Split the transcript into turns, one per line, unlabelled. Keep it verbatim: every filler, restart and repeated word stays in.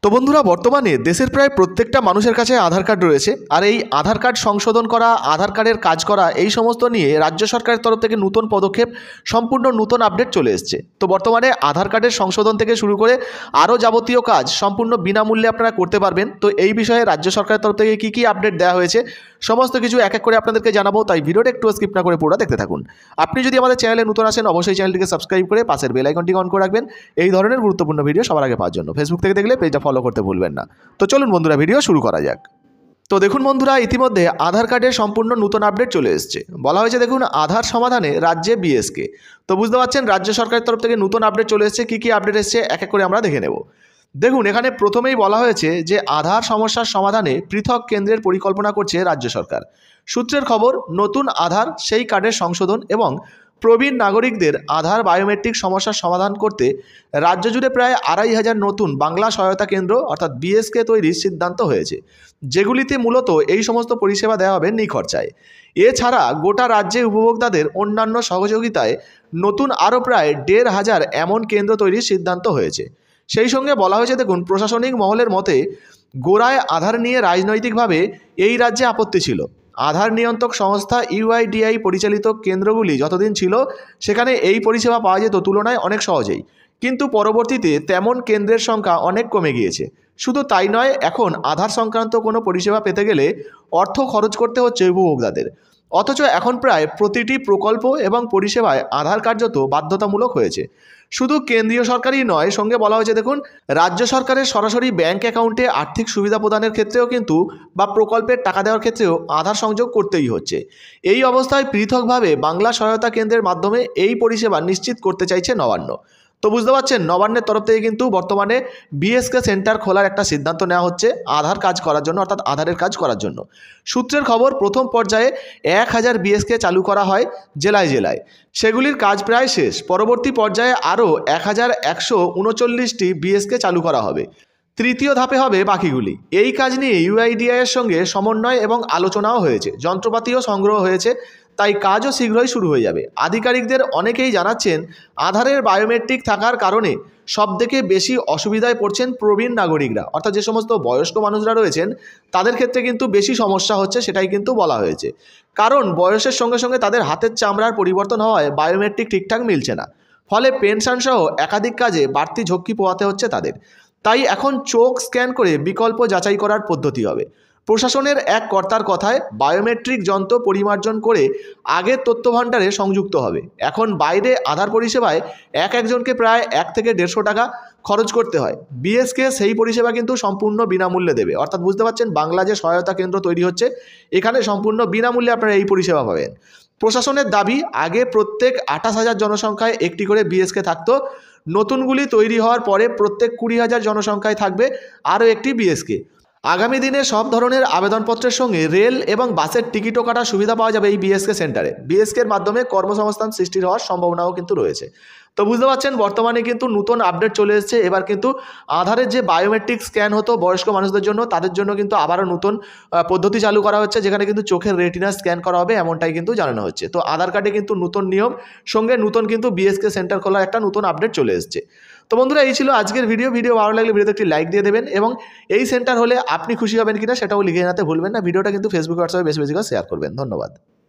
তো বন্ধুরা, বর্তমানে দেশের প্রায় প্রত্যেকটা মানুষের কাছে আধার কার্ড রয়েছে। আর এই আধার কার্ড সংশোধন করা, আধার কার্ডের কাজ করা, এই সমস্ত নিয়ে রাজ্য সরকারের তরফ থেকে নতুন পদক্ষেপ, সম্পূর্ণ নতুন আপডেট চলে এসছে। তো বর্তমানে আধার কার্ডের সংশোধন থেকে শুরু করে আরও যাবতীয় কাজ সম্পূর্ণ বিনামূল্যে আপনারা করতে পারবেন। তো এই বিষয়ে রাজ্য সরকারের তরফ থেকে কী কী আপডেট দেওয়া হয়েছে সমস্ত কিছু এক এক করে আপনাদেরকে জানাবো, তাই ভিডিওটা একটু স্কিপ না করে পুরো দেখতে থাকুন। আপনি যদি আমাদের চ্যানেলে নতুন আসেন, অবশ্যই চ্যানেলটিকে সাবস্ক্রাইব করে পাশের বেল আইকনটি অন করে রাখবেন এই ধরনের গুরুত্বপূর্ণ ভিডিও সবার আগে পাওয়ার জন্য। ফেসবুক থেকে দেখলে পেজটা ফলো করতে ভুলবেন না। তো চলুন বন্ধুরা, ভিডিও শুরু করা যাক। তো দেখুন বন্ধুরা, ইতিমধ্যে আধার কার্ডের সম্পূর্ণ নতুন আপডেট চলে এসেছে। বলা হয়েছে দেখুন, আধার সমাধানে রাজ্যে বিএসকে। তো বুঝতে পারছেন রাজ্য সরকারের তরফ থেকে নতুন আপডেট চলে এসেছে। কী কী আপডেট এসেছে এক এক করে আমরা দেখে নেব। দেখুন, এখানে প্রথমেই বলা হয়েছে যে আধার সমস্যার সমাধানে পৃথক কেন্দ্রের পরিকল্পনা করছে রাজ্য সরকার। সূত্রের খবর, নতুন আধার সেই কার্ডের সংশোধন এবং প্রবীণ নাগরিকদের আধার বায়োমেট্রিক সমস্যার সমাধান করতে রাজ্য জুড়ে প্রায় আড়াই হাজার নতুন বাংলা সহায়তা কেন্দ্র অর্থাৎ বিএসকে তৈরির সিদ্ধান্ত হয়েছে, যেগুলিতে মূলত এই সমস্ত পরিষেবা দেওয়া হবে নিখরচায়। এছাড়া গোটা রাজ্যে উপভোক্তাদের অন্যান্য সহযোগিতায় নতুন আরও প্রায় দেড় হাজার এমন কেন্দ্র তৈরির সিদ্ধান্ত হয়েছে। সেই সঙ্গে বলা হয়েছে দেখুন, প্রশাসনিক মহলের মতে গোড়ায় আধার নিয়ে রাজনৈতিকভাবে এই রাজ্যে আপত্তি ছিল। আধার নিয়ন্ত্রক সংস্থা ইউআইডিআই পরিচালিত কেন্দ্রগুলি যতদিন ছিল সেখানে এই পরিষেবা পাওয়া যেত তুলনায় অনেক সহজেই, কিন্তু পরবর্তীতে তেমন কেন্দ্রের সংখ্যা অনেক কমে গিয়েছে। শুধু তাই নয়, এখন আধার সংক্রান্ত কোনো পরিষেবা পেতে গেলে অর্থ খরচ করতে হচ্ছে উপভোক্তাদের। অথচ এখন প্রায় প্রতিটি প্রকল্প এবং পরিষেবায় আধার কার্যত বাধ্যতামূলক হয়েছে। শুধু কেন্দ্রীয় সরকারই নয়, সঙ্গে বলা হয়েছে দেখুন, রাজ্য সরকারের সরাসরি ব্যাংক অ্যাকাউন্টে আর্থিক সুবিধা প্রদানের ক্ষেত্রেও কিন্তু বা প্রকল্পের টাকা দেওয়ার ক্ষেত্রেও আধার সংযোগ করতেই হচ্ছে। এই অবস্থায় পৃথকভাবে বাংলা সহায়তা কেন্দ্রের মাধ্যমে এই পরিষেবা নিশ্চিত করতে চাইছে নবান্ন। তো বুঝতে পারছেন, নবান্নের তরফ থেকে কিন্তু বর্তমানে বিএসকে সেন্টার খোলার একটা সিদ্ধান্ত নেওয়া হচ্ছে আধার কাজ করার জন্য, অর্থাৎ আধারের কাজ করার জন্য। সূত্রের খবর, প্রথম পর্যায়ে এক হাজার বিএসকে চালু করা হয় জেলায় জেলায়। সেগুলির কাজ প্রায় শেষ। পরবর্তী পর্যায়ে আরও এক হাজার একশো উনচল্লিশটি বিএসকে চালু করা হবে। তৃতীয় ধাপে হবে বাকিগুলি। এই কাজ নিয়ে ইউআইডিআইয়ের সঙ্গে সমন্বয় এবং আলোচনাও হয়েছে, যন্ত্রপাতিও সংগ্রহ হয়েছে, তাই কাজও শীঘ্রই শুরু হয়ে যাবে। আধিকারিকদের অনেকেই জানাচ্ছেন, আধারের বায়োমেট্রিক থাকার কারণে সবথেকে বেশি অসুবিধায় পড়ছেন প্রবীণ নাগরিকরা, অর্থাৎ যে সমস্ত বয়স্ক মানুষরা রয়েছেন তাদের ক্ষেত্রে কিন্তু বেশি সমস্যা হচ্ছে, সেটাই কিন্তু বলা হয়েছে। কারণ বয়সের সঙ্গে সঙ্গে তাদের হাতের চামড়ার পরিবর্তন হওয়ায় বায়োমেট্রিক ঠিকঠাক মিলছে না, ফলে পেনশন সহ একাধিক কাজে বাড়তি ঝক্কি পোহাতে হচ্ছে তাদের। তাই এখন চোখ স্ক্যান করে বিকল্প যাচাই করার পদ্ধতি হবে। প্রশাসনের এক কর্তার কথায়, বায়োমেট্রিক যন্ত্র পরিমার্জন করে আগের তথ্য ভাণ্ডারে সংযুক্ত হবে। এখন বাইরে আধার পরিষেবায় এক একজনকে প্রায় এক থেকে দেড়শো টাকা খরচ করতে হয়। বিএসকে সেই পরিষেবা কিন্তু সম্পূর্ণ বিনামূল্যে দেবে, অর্থাৎ বুঝতে পারছেন বাংলা যে সহায়তা কেন্দ্র তৈরি হচ্ছে এখানে সম্পূর্ণ বিনামূল্যে আপনারা এই পরিষেবা পাবেন। প্রশাসনের দাবি, আগে প্রত্যেক আঠাশ হাজার জনসংখ্যায় একটি করে বিএসকে থাকতো। নতুনগুলি তৈরি হওয়ার পরে প্রত্যেক কুড়ি হাজার জনসংখ্যায় থাকবে আরও একটি বিএসকে। আগামী দিনে সব ধরনের আবেদনপত্রের সঙ্গে রেল এবং বাসের টিকিটও কাটার সুবিধা পাওয়া যাবে এই বিএসকে সেন্টারে। বিএসকের মাধ্যমে কর্মসংস্থান সৃষ্টির হওয়ার সম্ভাবনাও কিন্তু রয়েছে। তো বুঝতে পারছেন, বর্তমানে কিন্তু নতুন আপডেট চলে এসেছে। এবার কিন্তু আধারের যে বায়োমেট্রিক স্ক্যান হতো বয়স্ক মানুষদের জন্য, তাদের জন্য কিন্তু আবারও নতুন পদ্ধতি চালু করা হচ্ছে, যেখানে কিন্তু চোখের রেটিনা স্ক্যান করা হবে, এমনটাই কিন্তু জানানো হচ্ছে। তো আধার কার্ডে কিন্তু নতুন নিয়ম, সঙ্গে নতুন কিন্তু বিএসকে সেন্টার খোলার একটা নতুন আপডেট চলে এসেছে। তো বন্ধুরা, এই ছিল আজকের ভিডিও। ভিডিও ভালো লাগলে ভিডিওতে একটি লাইক দিয়ে দেবেন এবং এই সেন্টার হলে আপনি খুশি হবেন কিনা সেটাও লিখে জানাতে ভুলবেন না। ভিডিওটা কিন্তু ফেসবুক, হোয়াটসঅ্যাপে বেশি বেশি করে শেয়ার করবেন। ধন্যবাদ।